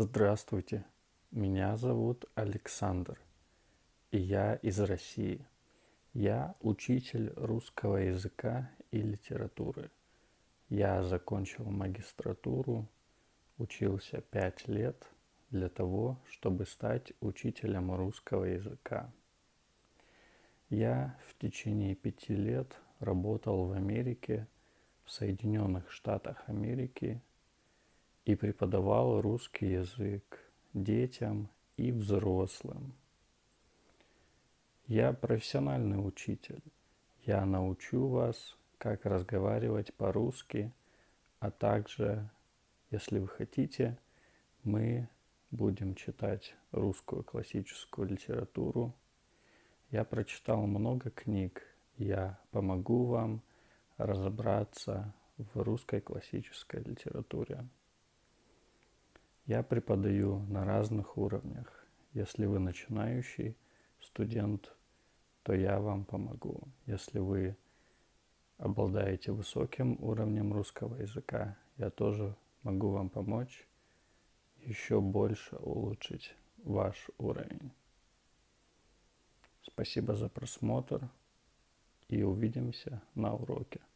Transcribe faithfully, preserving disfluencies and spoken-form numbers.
Здравствуйте, меня зовут Александр, и я из России. Я учитель русского языка и литературы. Я закончил магистратуру, учился пять лет для того, чтобы стать учителем русского языка. Я в течение пяти лет работал в Америке, в Соединенных Штатах Америки, и преподавал русский язык детям и взрослым. Я профессиональный учитель. Я научу вас, как разговаривать по-русски, а также, если вы хотите, мы будем читать русскую классическую литературу. Я прочитал много книг. Я помогу вам разобраться в русской классической литературе. Я преподаю на разных уровнях. Если вы начинающий студент, то я вам помогу. Если вы обладаете высоким уровнем русского языка, я тоже могу вам помочь еще больше улучшить ваш уровень. Спасибо за просмотр и увидимся на уроке.